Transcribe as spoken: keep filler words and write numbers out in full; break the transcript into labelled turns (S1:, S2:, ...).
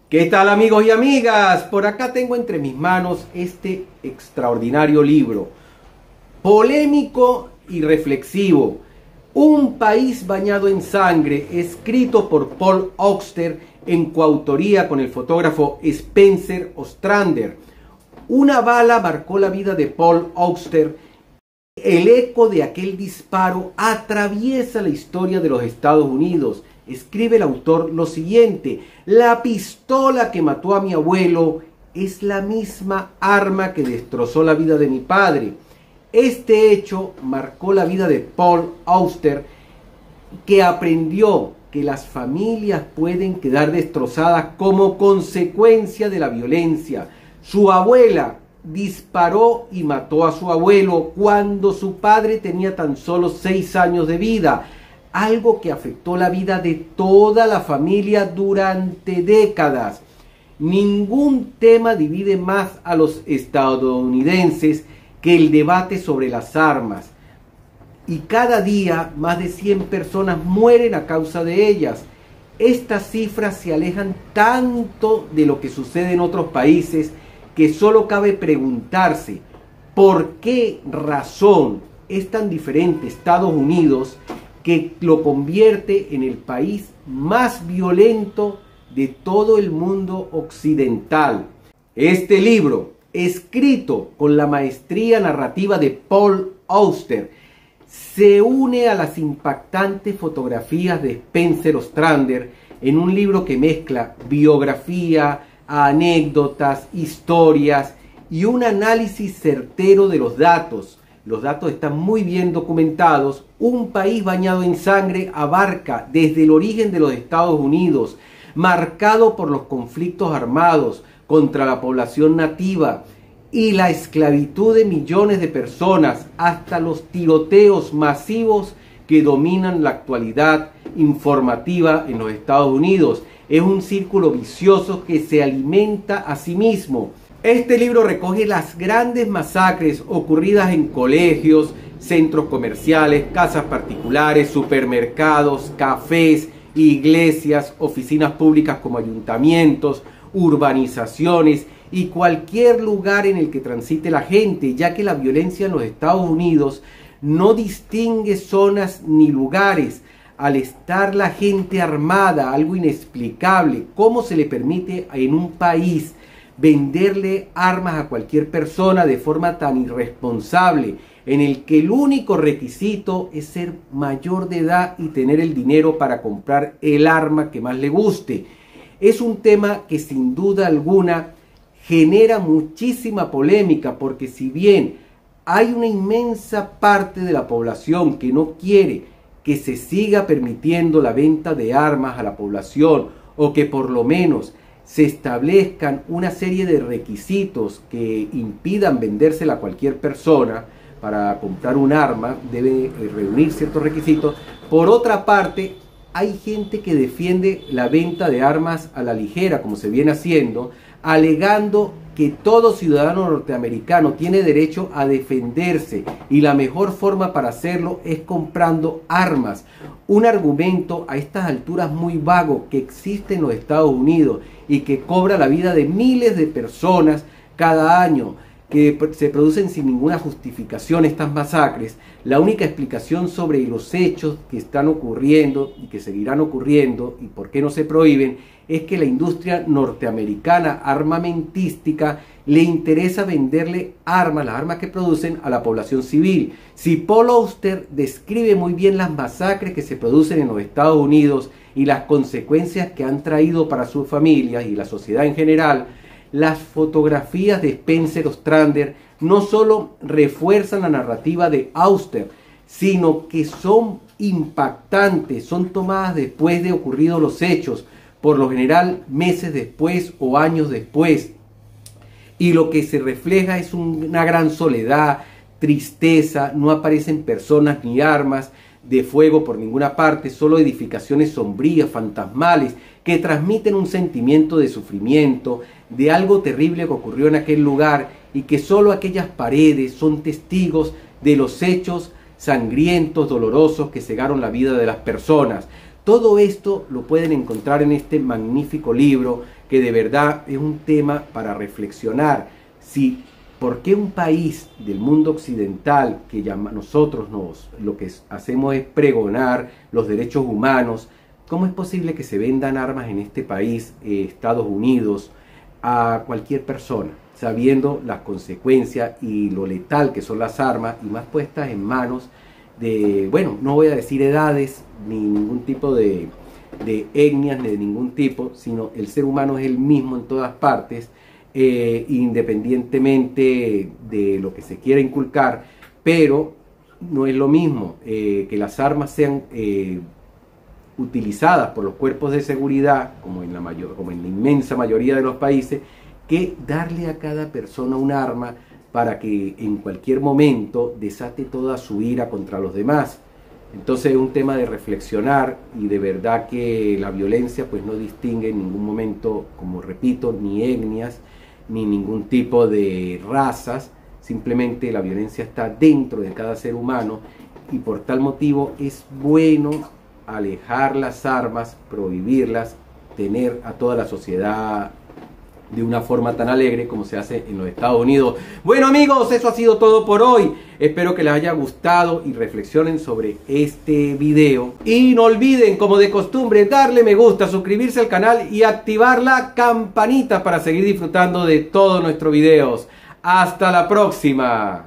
S1: ¿Qué tal, amigos y amigas? Por acá tengo entre mis manos este extraordinario libro, polémico y reflexivo, Un país bañado en sangre, escrito por Paul Auster en coautoría con el fotógrafo Spencer Ostrander. Una bala marcó la vida de Paul Auster. El eco de aquel disparo atraviesa la historia de los Estados Unidos. Escribe el autor lo siguiente: la pistola que mató a mi abuelo es la misma arma que destrozó la vida de mi padre. Este hecho marcó la vida de Paul Auster, que aprendió que las familias pueden quedar destrozadas como consecuencia de la violencia. Su abuela disparó y mató a su abuelo cuando su padre tenía tan solo seis años de vida, algo que afectó la vida de toda la familia durante décadas. Ningún tema divide más a los estadounidenses que el debate sobre las armas, y cada día más de cien personas mueren a causa de ellas. Estas cifras se alejan tanto de lo que sucede en otros países que solo cabe preguntarse por qué razón es tan diferente Estados Unidos, que lo convierte en el país más violento de todo el mundo occidental. Este libro, escrito con la maestría narrativa de Paul Auster, se une a las impactantes fotografías de Spencer Ostrander en un libro que mezcla biografía, anécdotas, historias y un análisis certero de los datos. Los datos están muy bien documentados. Un país bañado en sangre abarca desde el origen de los Estados Unidos, marcado por los conflictos armados contra la población nativa y la esclavitud de millones de personas, hasta los tiroteos masivos que dominan la actualidad informativa en los Estados Unidos. Es un círculo vicioso que se alimenta a sí mismo. Este libro recoge las grandes masacres ocurridas en colegios, centros comerciales, casas particulares, supermercados, cafés, iglesias, oficinas públicas como ayuntamientos, urbanizaciones y cualquier lugar en el que transite la gente, ya que la violencia en los Estados Unidos no distingue zonas ni lugares. Al estar la gente armada, algo inexplicable, ¿cómo se le permite en un país venderle armas a cualquier persona de forma tan irresponsable, en el que el único requisito es ser mayor de edad y tener el dinero para comprar el arma que más le guste? Es un tema que sin duda alguna genera muchísima polémica, porque si bien hay una inmensa parte de la población que no quiere que se siga permitiendo la venta de armas a la población, o que por lo menos se establezcan una serie de requisitos que impidan vendérsela a cualquier persona para comprar un arma, debe reunir ciertos requisitos. Por otra parte, hay gente que defiende la venta de armas a la ligera, como se viene haciendo, alegando que todo ciudadano norteamericano tiene derecho a defenderse y la mejor forma para hacerlo es comprando armas. Un argumento a estas alturas muy vago que existe en los Estados Unidos y que cobra la vida de miles de personas cada año, que se producen sin ninguna justificación estas masacres. La única explicación sobre los hechos que están ocurriendo y que seguirán ocurriendo y por qué no se prohíben es que la industria norteamericana armamentística le interesa venderle armas, las armas que producen, a la población civil. Si Paul Auster describe muy bien las masacres que se producen en los Estados Unidos y las consecuencias que han traído para sus familias y la sociedad en general, las fotografías de Spencer Ostrander no solo refuerzan la narrativa de Auster, sino que son impactantes, son tomadas después de ocurridos los hechos, por lo general meses después o años después, y lo que se refleja es una gran soledad, tristeza. No aparecen personas ni armas de fuego por ninguna parte, solo edificaciones sombrías, fantasmales, que transmiten un sentimiento de sufrimiento, de algo terrible que ocurrió en aquel lugar, y que solo aquellas paredes son testigos de los hechos sangrientos, dolorosos, que cegaron la vida de las personas. Todo esto lo pueden encontrar en este magnífico libro, que de verdad es un tema para reflexionar. Si, ¿por qué un país del mundo occidental, que llama, nosotros nos, lo que hacemos es pregonar los derechos humanos, cómo es posible que se vendan armas en este país, eh, Estados Unidos, a cualquier persona, sabiendo las consecuencias y lo letal que son las armas, y más puestas en manos de, bueno, no voy a decir edades, ni ningún tipo de, de etnias, ni de ningún tipo, sino el ser humano es el mismo en todas partes, eh, independientemente de lo que se quiera inculcar, pero no es lo mismo eh, que las armas sean eh, utilizadas por los cuerpos de seguridad, como en, la mayor, como en la inmensa mayoría de los países, que darle a cada persona un arma para que en cualquier momento desate toda su ira contra los demás. Entonces es un tema de reflexionar, y de verdad que la violencia pues no distingue en ningún momento, como repito, ni etnias, ni ningún tipo de razas. Simplemente la violencia está dentro de cada ser humano, y por tal motivo es bueno alejar las armas, prohibirlas, tener a toda la sociedad de una forma tan alegre como se hace en los Estados Unidos. Bueno amigos, eso ha sido todo por hoy. Espero que les haya gustado y reflexionen sobre este video. Y no olviden, como de costumbre, darle me gusta, suscribirse al canal y activar la campanita para seguir disfrutando de todos nuestros videos. Hasta la próxima.